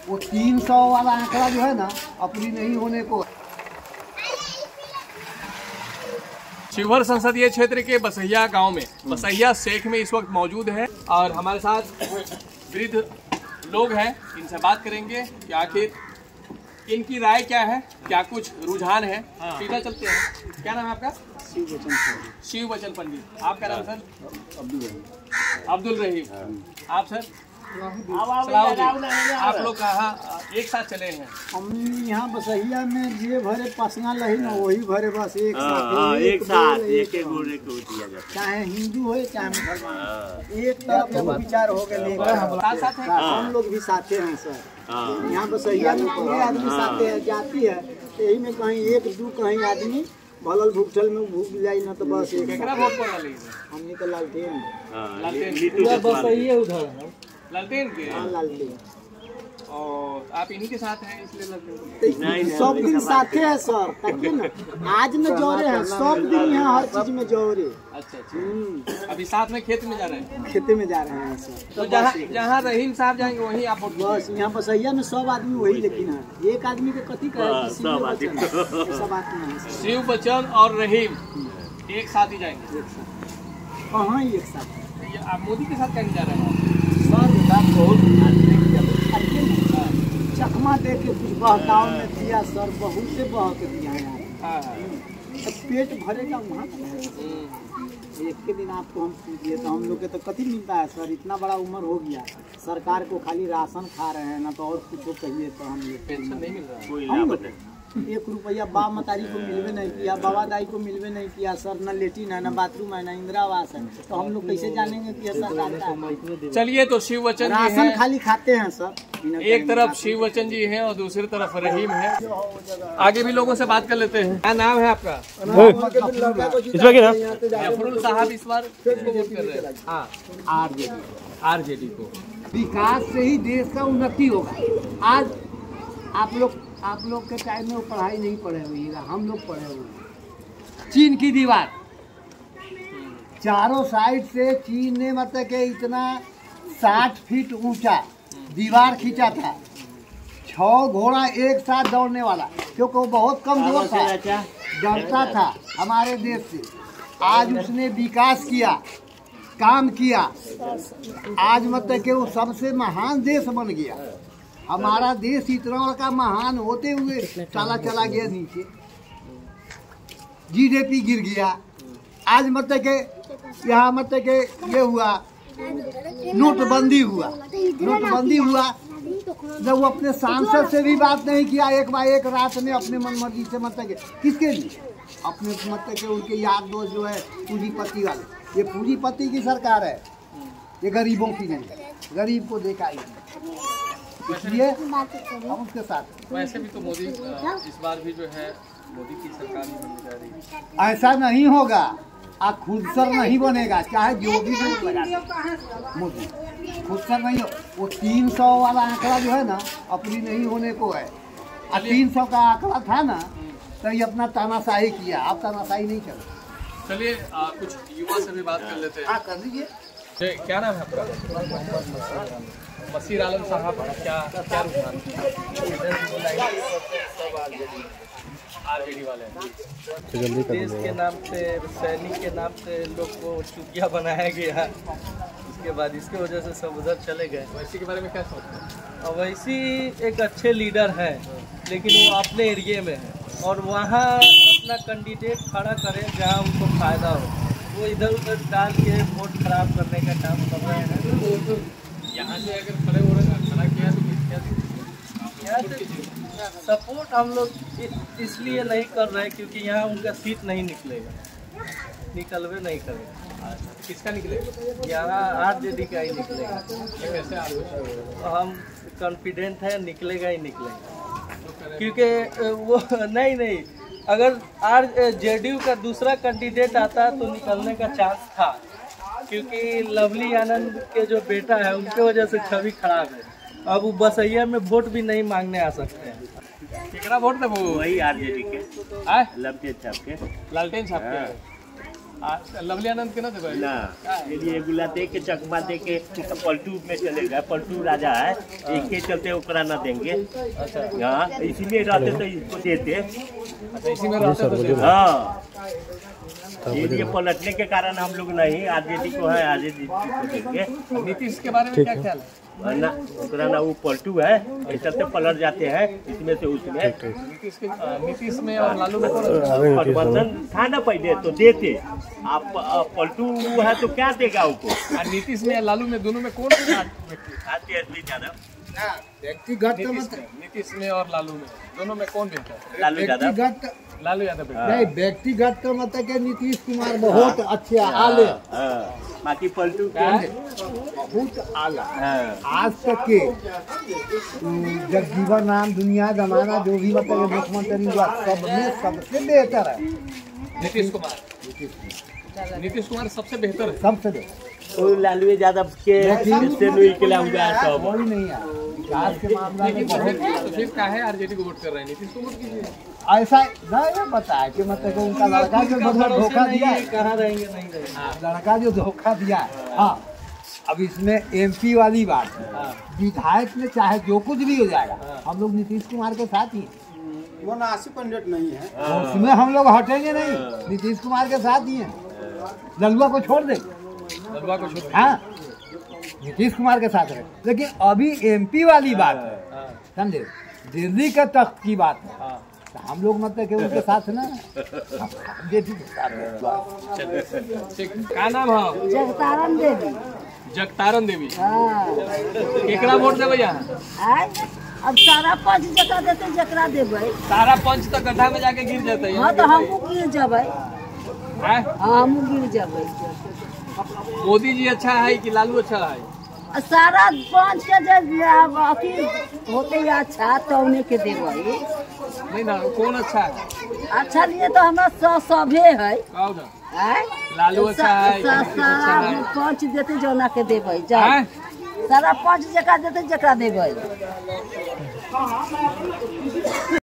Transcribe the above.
वो 300 वाला आंकड़ा जो है ना अपनी नहीं होने को। शिवहर संसदीय क्षेत्र के बसैया गांव में बसैया शेख में इस वक्त मौजूद है और हमारे साथ वृद्ध लोग हैं। इनसे बात करेंगे कि आखिर इनकी राय क्या है, क्या कुछ रुझान है। सीधा चलते हैं। क्या नाम है आपका? शिव बचन पंडित। आपका नाम सर? अब्दुल रहीम। आप सर? आप लोग कहाँ एक साथ चले हैं? हम यहाँ बसैया में जे भरे पर्सनल रही ना वही भरे, बस एक साथ चाहे हिंदू हो चाहे मुसलमान, एक तरफ विचार हो गए। हम लोग भी साथे हैं सर। यहाँ बसैया में पूरे आदमी साथे है, जाती है यही में कहीं एक दू कहीं आदमी भलल भूखल में भूख जाए ना तो बस एक। हमने तो लालटेन उधर लालटेन के। हाँ लालटेन। और आप इन्हीं के साथ हैं इसलिए लालटेन सब दिन साथे है सर। ताकि ना आज में जोरे हैं, सब दिन यहाँ हर चीज में जोरे। अच्छा। अभी साथ में खेत में जा रहे हैं? खेते में जा रहे हैं सर। तो जहाँ रहीम साहब जाएंगे वहीं आप बस यहाँ बसैया में सब आदमी वही, लेकिन है एक आदमी के कथी कहे सब आदमी शिव बचन और रहीम एक साथ ही जाएंगे। कहाँ एक साथ? आप मोदी के साथ कहीं जा रहे हैं सर? बहुत चकमा दे के कुछ बहकाव में दिया सर, बहुत से बह के दिया यार। तो पेट भरेगा वहाँ एक के दिन आपको हम पूछिए तो हम लोग के तो कथी मिलता है सर? इतना बड़ा उम्र हो गया, सरकार को खाली राशन खा रहे हैं ना तो और कुछ कहिए तो हम लोग पेंशन नहीं मिल रहा है। 1 रुपया बा मतारी को मिलवे नहीं किया, बाबा दाई को मिलवे नहीं किया सर। न लेटिन है, न बाथरूम है, न इंदिरा आवास है, तो हम लोग कैसे जानेंगे कि सरकार का? चलिए, तो शिव बचन जी राशन हैं, खाली खाते हैं सर। एक तरफ शिव बचन जी हैं और दूसरी तरफ रहीम है। आगे भी लोगों से बात कर लेते हैं। क्या नाम है आपका? जफरुल साहब इस बार वोट कर रहे हैं। हाँ, आरजेडी को। विकास से ही देश का उन्नति होगा। आज आप लोग के टाइम में वो पढ़ाई नहीं पढ़े हुई, हम लोग पढ़े हुए। चीन की दीवार चारों साइड से चीन ने मतलब के इतना 60 फीट ऊंचा दीवार खींचा था। 6 घोड़ा एक साथ दौड़ने वाला, क्योंकि वो बहुत कमजोर था, डरता था हमारे देश से। आज उसने विकास किया, काम किया, आज मतलब के वो सबसे महान देश बन गया। हमारा देश इतना बड़ा महान होते हुए चला गया नीचे, जीडीपी गिर गया। आज मतलब के यहाँ मतलब के ये हुआ, नोटबंदी हुआ जब वो अपने सांसद से भी बात नहीं किया, एक रात में अपने मन मर्जी से मतलब के किसके लिए अपने मतलब के उनके यार दोस्त जो है पूंजीपति वाले, ये पूंजीपति की सरकार है, ये गरीबों की नहीं, गरीब को देखा ही इसलिए हम उसके साथ। वैसे भी तो मोदी इस बार भी जो है मोदी की सरकार ही बनने जा रही है। ऐसा नहीं होगा, आप खुद सर नहीं बनेगा, चाहे जो भी मोदी खुद सर नहीं हो। वो 300 वाला आंकड़ा जो है ना अपनी नहीं होने को है। 300 का आंकड़ा था ना तो ये अपना तानाशाही किया, आप तानाशाही नहीं चलो। चलिए कुछ युवा से भी बात कर लेते हैं। कर लीजिए। क्या नाम है आपका? मसीर आलम साहब, क्या रुझान? आरजेडी वाले देश के नाम से, सैनिक के नाम से लोग को चुतिया बनाया गया, उसके बाद इसके वजह से सब उधर चले गए। वैसी के बारे में क्या सोचते हैं? वैसी एक अच्छे लीडर हैं, लेकिन वो अपने एरिए में है और वहाँ अपना कैंडिडेट खड़ा करें जहाँ उनको फायदा हो। वो इधर उधर डाल के वोट खराब करने का काम कर रहे हैं। यहाँ से अगर खड़े हो रहे हैं, खड़ा किया तो क्या सपोर्ट हम लोग इसलिए नहीं कर रहे क्योंकि यहाँ उनका सीट नहीं निकलेगा, निकलवे नहीं करेगा। किसका निकलेगा? यहाँ आरजेडी का ही निकलेगा। कैसे? हम कॉन्फिडेंट है निकलेगा ही निकलेगा, क्योंकि वो नहीं अगर आरजेडी का दूसरा कैंडिडेट आता तो निकलने का चांस था, क्योंकि लवली आनंद के जो बेटा है उनके वजह से छवि खराब है। अब वो बसैया में वोट भी नहीं मांगने आ सकते हैं। कितना वोट था? वो वही आरजेडी के, लालटेन साहब के। लालटेन साहब के। लवली आनंद के ना देबे ना ये गुला दे के चकमा दे के पलटू में चलेगा। पलटू राजा है, एक के चलते ओकरा ना देंगे। अच्छा हाँ, इसी में रहते तो इसको देते। अच्छा, इसी में रहते तो हाँ, ये पलटने के कारण हम लोग नहीं आरजेडी को है, आरजेडी को देंगे। नीतीश के बारे में क्या ख्याल है? ना ओकरा ना वो पलटू है, इस चलते पलट जाते हैं इसमें से उसमें। नीतीश में और लालू में कौन? गठबंधन था ना पहले तो देते, आप पलटू है तो क्या देगा उसको। और नीतीश में लालू में दोनों में कौन व्यक्तिगत नीतीश में और लालू में दोनों में कौन बेहतर है? लालू यादव। व्यक्तिगत लालू यादव बेहतर। नहीं, व्यक्तिगत का मतलब कि नीतीश कुमार बहुत अच्छे आले, बाकी पलटू बहुत आला। हाँ। आज तक के जगजीवन राम दुनिया जमाना जो भी मतलब मुख्यमंत्री हुआ सब में सबसे बेहतर है नीतीश कुमार। नीतीश कुमार सबसे बेहतर है। सबसे बेहतर। तो लालू यादव के से निकला हुआ है सब। वही नहीं है विकास के मामला में तो फिर क्या है आरजेडी को वोट कर रहे हैं? नीतीश को वोट कीजिए। ऐसा नहीं पता है कि मतलब उनका लड़का जो धोखा दिया है, कहाँ रहेंगे नहीं रहेंगे। लड़का जो धोखा दिया है। हाँ, अब इसमें एमपी वाली बात है, विधायक में चाहे जो कुछ भी हो जाएगा हम लोग नीतीश कुमार के साथ ही हैं। वो 80% नहीं है, उसमें हम लोग हटेंगे नहीं, नीतीश कुमार के साथ ही हैं। ललुआ को छोड़ दे, ललुआ को छोड़। हाँ, नीतीश कुमार के साथ है। लेकिन अभी एमपी वाली बात है, समझे, दिल्ली के तख्त की बात है, तो हम लोग मतलब कि उनके साथ ना जेडी के साथ है। ठीक, क्या नाम है? जगतारण देवी। जगतारण देवी। हाँ। केकरा वोट देवे यहाँ? आय, अब सारा पंच जकरा देते जकरा देबै। सारा पंच तो गड्ढा में जाके गिर जाते हैं। हाँ तो हमहू गिर जबै। हैं? हाँ हमहू गिर जबै। मोदी जी अच्छा है कि लालू अच्छा है? आ सारा पंच के जे अथी होते अच्छा तो उन्हें के देबै। नहीं ना, कौन अच्छा है? अच्छा लिए तो हमरा सभे है। कहो ना। आय, लालू अच्छा है कि नीतीश अच्छा सारा है? पंच देते जोना के देबै। जा हैं? सारा पंच जकरा देते जकरा देबै।